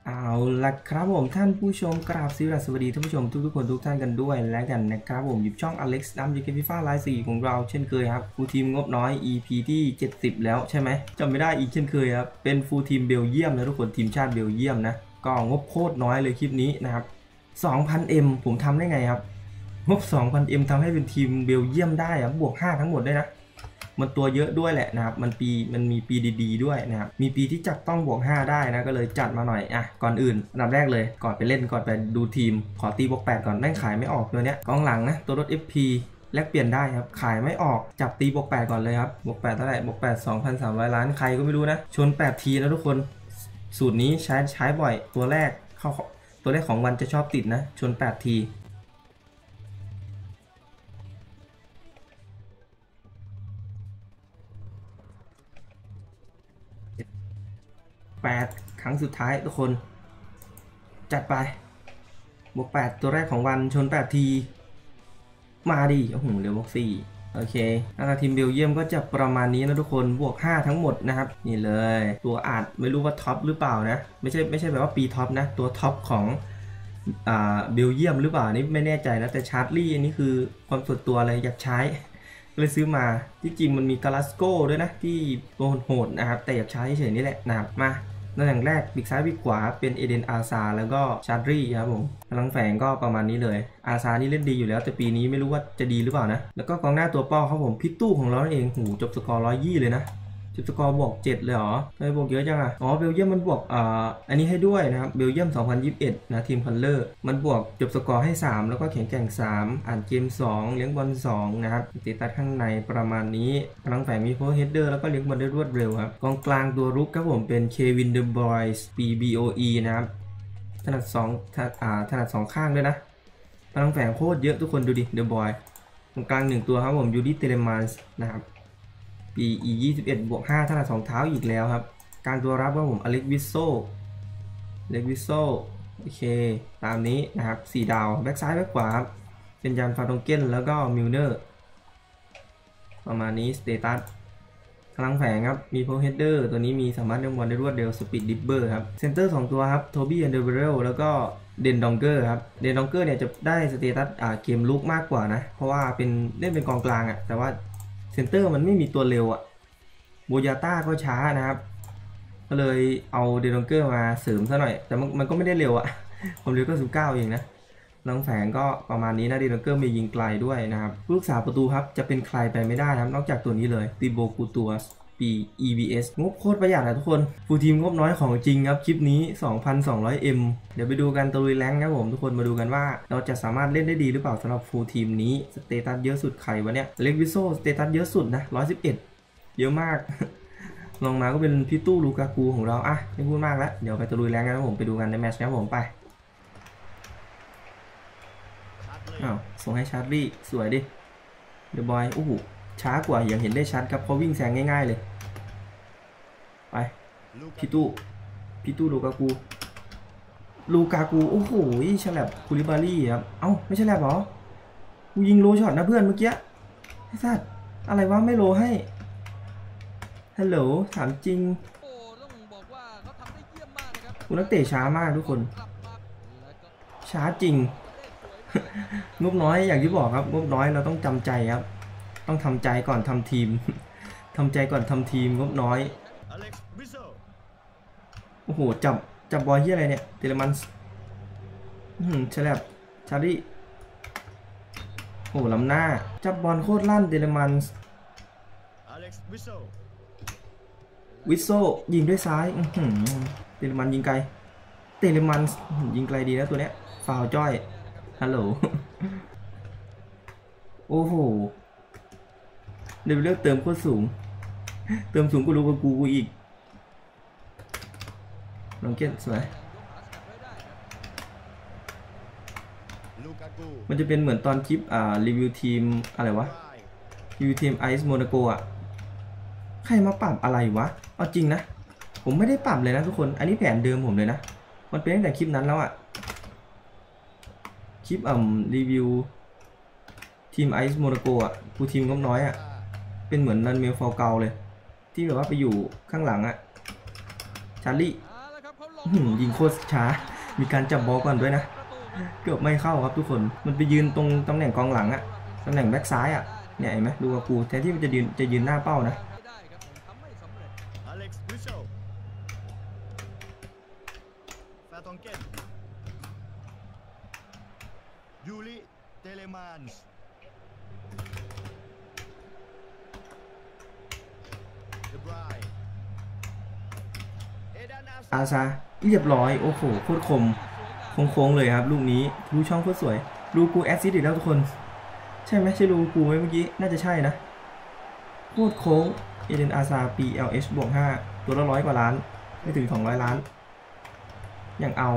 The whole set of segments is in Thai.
เอาละครับผมท่านผู้ชมกราบสวัสดีท่านผู้ชมทุกคนทุกท่านกันด้วยและกันนะครับผมอยู่ช่อง Alex น้ำ JK FIFA ไลน์4ของเราเช่นเคยครับฟูลทีมงบน้อย EP ที่70แล้วใช่ไหมจำไม่ได้อีกเช่นเคยครับเป็นฟูลทีมเบลเยียมนะทุกคนทีมชาติเบลเยียมนะก็งบโคตรน้อยเลยคลิปนี้นะครับ 2,000M ผมทำได้ไงครับงบ 2,000M ทำให้เป็นทีมเบลเยียมได้ครับบวก5ทั้งหมดได้นะมันตัวเยอะด้วยแหละนะครับมันมีปีดีๆด้วยนะครับมีปีที่จับต้องบวก5ได้นะก็เลยจัดมาหน่อยก่อนอื่นอันดับแรกเลยก่อนไปเล่นก่อนไปดูทีมขอตีบวก8ก่อนแม่งขายไม่ออกตัวเนี้ยกองหลังนะตัวรถ FP แลกเปลี่ยนได้ครับขายไม่ออกจับตีบวก8ก่อนเลยครับบวก8เท่าไหร่บวก8 2,300 ล้านใครก็ไม่รู้นะชน8ทีนะทุกคนสูตรนี้ใช้บ่อยตัวแรกของวันจะชอบติดนะชน8ที8ครั้งสุดท้ายทุกคนจัดไปบวก8ตัวแรกของวันชน8ทีมาดิโอ้โหเหลือบวก4โอเคหน้าตาทีมเบลเยียมก็จะประมาณนี้นะทุกคนบวก5ทั้งหมดนะครับนี่เลยตัวอาจไม่รู้ว่าท็อปหรือเปล่านะไม่ใช่แบบว่าปีท็อปนะตัวท็อปของเบลเยียมหรือเปล่านี่ไม่แน่ใจนะแต่ชาร์ลี่อันนี้คือความส่วนตัวอะไรอยากใช้เลยซื้อมาที่จริงมันมีกาลาสโก้ด้วยนะที่ตัวโหดนะครับแต่อยากใช้เฉยนี่แหละนะครับมาตำแหน่งแรกปีกซ้ายปีกขวาเป็นเอเดนอาซาแล้วก็ชาร์รี่ครับผมพลังแฝงก็ประมาณนี้เลยอาซานี่เล่นดีอยู่แล้วแต่ปีนี้ไม่รู้ว่าจะดีหรือเปล่านะแล้วก็กองหน้าตัวเป้าครับผมพิตู้ของเราเองหูจบสกอร์120เลยนะจบสกอร์บวก7เลยเหรอทำไมบวกเยอะจังอ๋อเบลเยียมมันบวกอันนี้ให้ด้วยนะครับเบลเยียม2021นะทีมคัลเลอร์มันบวกจบสกอร์ให้3แล้วก็แข็งแกร่ง3อ่านเกม2เลี้ยงบอล2นะครับติดตัดข้างในประมาณนี้พลังแฝงมีโพสเฮดเดอร์แล้วก็เลี้ยงบอลได้รวดเร็วครับกองกลางตัวรุกครับผมเป็นเควินเดอบรอยส์ BBOE นะครับถนัด2ข้างด้วยนะพลังแฝงโคตรเยอะทุกคนดูดิเดอบอยกองกลาง1ตัวครับผมยูดิเตเลมานส์นะครับปี21บวก5ถนัด2เท้าอีกแล้วครับการตัวรับว่าผมอเล็กวิโซโอเคตามนี้นะครับ4ดาวแบ็กซ้ายแบ็กขวาครับเป็นยันฟาตงเกนแล้วก็มิลเนอร์ประมาณนี้สเตตัสพลังแฝงครับมีโพเฮดเดอร์ตัวนี้มีสามารถเล่นบอลได้รวดเร็วสปีดดิปเปอร์ครับเซนเตอร์2ตัวครับโทบี้อันเดอร์เบลแล้วก็เดนดองเกอร์ครับเดนดองเกอร์เนี่ยจะได้สเตตัสเกมลุกมากกว่านะเพราะว่าเล่นเป็นกองกลางแต่ว่าเซนเตอร์มันไม่มีตัวเร็วโบยาต้าก็ช้านะครับก็เลยเอาเดนดองเกอร์มาเสริมซะหน่อยแต่มันก็ไม่ได้เร็วความเร็วก็19เองนะลังแฝงก็ประมาณนี้นะเดนดองเกอร์มียิงไกลด้วยนะครับผู้รักษาประตูครับจะเป็นใครไปไม่ได้ครับนอกจากตัวนี้เลยติโบกูตัวปี EBS งบโคตรประหยัดนะทุกคนฟูลทีมงบน้อยของจริงครับคลิปนี้ 2,200M เดี๋ยวไปดูกันตัวรีแลงค์ครับผมทุกคนมาดูกันว่าเราจะสามารถเล่นได้ดีหรือเปล่าสำหรับฟูลทีมนี้สเตตัสเยอะสุดใครวะเนี่ยเล็กวิโซสเตตัสเยอะสุดนะ111เยอะมากลงมาก็เป็นพี่ตู้ลูกากูของเราไม่พูดมากแล้วเดี๋ยวไปตัวรีแลงค์กันครับผมไปดูกันในแมตช์ครับผมไปส่งให้ชาร์ลี่สวยดิเดอะบอยโอ้โหช้ากว่าอย่างเห็นได้ชัดครับเพราะวิ่งแซงง่ายๆเลยไปพี่ตู้ลูกากูโอ้โหฉลับคูลิบารี่ครับไม่ใช่แลบหรอกูยิงโลช็อตนะเพื่อนเมื่อกี้ไอ้สัตว์อะไรวะไม่โลให้ฮัลโหลถามจริงกูนักเตะช้ามากทุกคนช้าจริงงบน้อยอย่างที่บอกครับงบน้อยเราต้องจำใจครับต้องทำใจก่อนทำทีมทำใจก่อนทำทีมงบน้อยโอ้โหจับบอลที่อะไรเนี่ยเทเลมันฉลับชาร์ลี่โอ้ล้ำหน้าจับบอลโคตรลั่นเทเลมันวิโซยิงด้วยซ้ายเทเลมันยิงไกลเทเลมันยิงไกลดีนะตัวเนี้ยฟาวจ้อยฮัลโหลโอ้โหเดี๋ยวเลือกเติมโคตรสูงเติมสูงกูรู้กับกูอีกลองเก็ตสวยมันจะเป็นเหมือนตอนคลิปรีวิวทีมอะไรวะรีวิวทีมไอซ์โมนาโกใครมาปรับอะไรวะเอาจริงนะผมไม่ได้ปรับเลยนะทุกคนอันนี้แผนเดิมผมเลยนะมันเป็นตั้งแต่คลิปนั้นแล้วคลิปรีวิวทีมไอซ์โมนาโกผู้ทีมงบน้อยเป็นเหมือนรันเมลฟอลเกาเลยที่แบบว่าไปอยู่ข้างหลังชาร์ลี่ยิงโคตรช้ามีการจับบอลก่อนด้วยนะเกือบไม่เข้าครับทุกคนมันไปยืนตรงตำแหน่งกองหลังอะตำแหน่งแบ็คซ้ายอะเนี่ยเห็นไหมดูกับกูแทนที่มันจะยืนหน้าเป้านะยูริเตเลมานส์อาซาเรียบร้อยโอ้โหโคตรคมโค้งเลยครับลูกนี้ดูช่องโคตรสวยลูกูแอสซิสต์อีกแล้วทุกคนใช่ไหมใช่ลูกูไหมเมื่อกี้น่าจะใช่นะโคตรโค้งเอเดนอาซา PLH บวก5ตัวละ100 กว่าล้านไม่ถึง200 ล้านอย่างเอา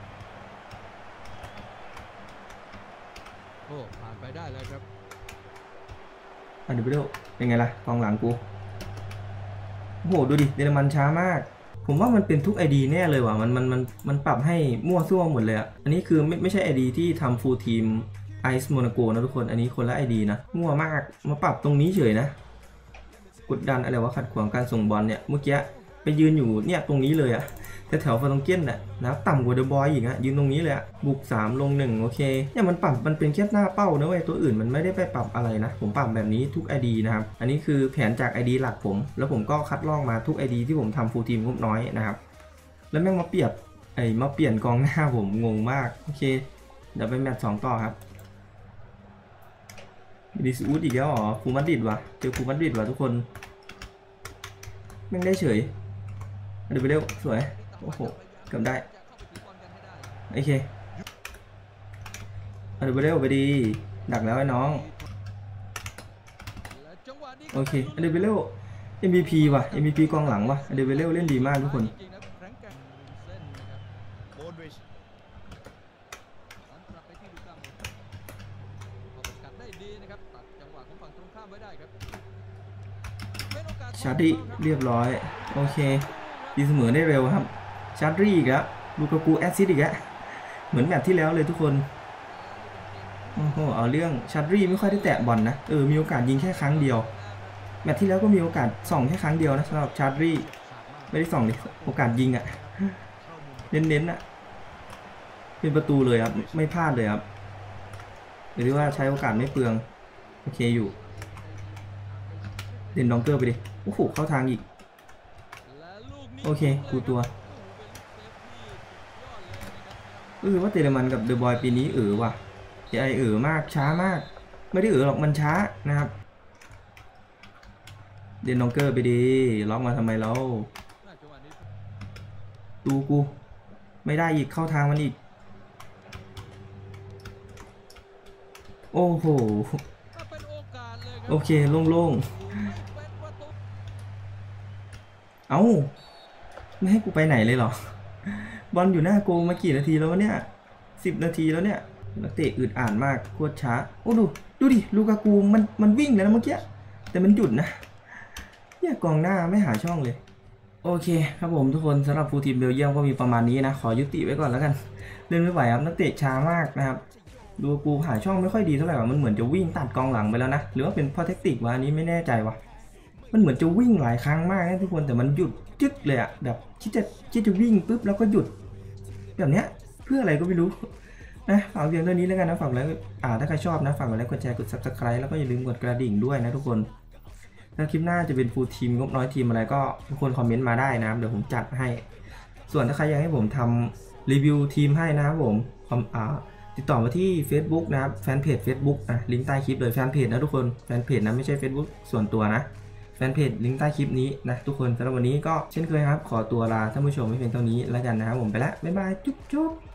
โอ้ผ่านไปได้แล้วครับอันนี้ไปดูเป็นไงล่ะกองหลังกูโอ้โหดูดิเยอรมันช้ามากผมว่ามันเป็นทุก ID แน่เลยว่ะมันปรับให้มั่วซั่วหมดเลยอ่ะอันนี้คือไม่ใช่ ID ที่ทำฟูลทีมไอซ์โมนาโกนะทุกคนอันนี้คนละ ID นะมั่วมากมาปรับตรงนี้เฉยนะกดดันอะไรวะขัดขวางการส่งบอลเนี่ยเมื่อกี้ไปยืนอยู่เนี่ยตรงนี้เลยอ่ะแถวฟาตงเกี้ยนน่ะนะต่ำกว่าเดอะบอยอีกอะยืนตรงนี้เลยอะบุก3ลง1โอเคเนี่ยมันปรับมันเป็นแค่หน้าเป้านะเว้ยตัวอื่นมันไม่ได้ไปปรับอะไรนะผมปรับแบบนี้ทุก ID นะครับอันนี้คือแผนจาก ID หลักผมแล้วผมก็คัดลอกมาทุก ID ที่ผมทำฟูลทีมงบน้อยนะครับแล้วแม่งมาเปลี่ยนกองหน้าผมงงมากโอเคเดี๋ยวไปแมตช์2ต่อครับดิสอูดอีกแล้วเหรอคูมาดริดวะเจอคูมาดริดวะทุกคนแม่งได้เฉยเดี๋ยวไปเร็วสวยโอ้โหเกือบได้โอเคเดี๋ยวไปเร็วไปดีดักแล้วไอ้น้องโอเคเดี๋ยวไปเร็ว MVP ว่ะ MVP กองหลังว่ะเดี๋ยวไปเร็วเล่นดีมากทุกคนชาร์ดี้เรียบร้อยโอเคดีเสมอได้เร็วครับชาร์ดี้อีกแล้วลูกากูแอสซิสต์อีกแล้วเหมือนแมตช์ที่แล้วเลยทุกคนโอ้โหเอาเรื่องชาร์ดี้ไม่ค่อยได้แตะบอลนะมีโอกาสยิงแค่ครั้งเดียวแมตช์ที่แล้วก็มีโอกาสส่องแค่ครั้งเดียวนะสำหรับชาร์ดี้ไม่ได้ส่องเลยโอกาสยิงอะเน้นๆอะเป็นประตูเลยครับไม่พลาดเลยครับหรือว่าใช้โอกาสไม่เปลืองโอเคอยู่เด่นดองเกอร์ไปดิโอ้โหเข้าทางอีกโอเคกูตัวรู้ว่าเตเลมันกับเดอะบอยปีนี้ว่ะมากช้ามากไม่ได้หรอกมันช้านะครับเด่นดองเกอร์ไปดิล็อกมาทำไมเราดูกูไม่ได้อีกเข้าทางมันอีกโอ้โหโอเคโล่งเอ้าไม่ให้กูไปไหนเลยเหรอบอลอยู่หน้าโกมากี่นาทีแล้วเนี่ย10 นาทีแล้วเนี่ยนักเตะอึดอ่านมากโคตรช้าโอ้ดูดิลูกากูมันวิ่งเลยนะเมื่อกี้แต่มันหยุดนะเนี่ยกองหน้าไม่หาช่องเลยโอเคครับผมทุกคนสำหรับฟูลทีมเบลเยียมก็มีประมาณนี้นะขอยุติไว้ก่อนแล้วกันเล่นไม่ไหวครับนักเตะช้ามากนะครับลูกากูหาช่องไม่ค่อยดีเท่าไหร่ว่ะมันเหมือนจะวิ่งตัดกองหลังไปแล้วนะหรือว่าเป็นเพราะเทคนิควะอันนี้ไม่แน่ใจว่ะมันเหมือนจะวิ่งหลายครั้งมากนะทุกคนแต่มันหยุดจึ๊กเลยอะแบบคิดจะวิ่งปุ๊บแล้วก็หยุดแบบเนี้ยเพื่ออะไรก็ไม่รู้นะฝากเพียงเท่านี้แล้วกันนะฝากไลค์ถ้าใครชอบนะฝากกดไลค์กดแชร์กด Subscribe แล้วก็อย่าลืมกดกระดิ่งด้วยนะทุกคนถ้าคลิปหน้าจะเป็นฟูลทีมงบน้อยทีมอะไรก็ทุกคนคอมเมนต์มาได้นะเดี๋ยวผมจัดให้ส่วนถ้าใครอยากให้ผมทำรีวิวทีมให้นะครับผมติดต่อมาที่ Facebook นะครับแฟนเพจ Facebook ลิงก์ใต้คลิปเลยแฟนเพจนะทุกคนแฟนเพจนะไม่ใช่ Facebook ส่วนตัวนะแฟนเพจลิงก์ใต้คลิปนี้นะทุกคนสำหรับวันนี้ก็เช่นเคยครับขอตัวลาท่านผู้ชมไม่เพียงเท่านี้แล้วกันนะครับผมไปแล้วบ๊ายบายจุ๊บ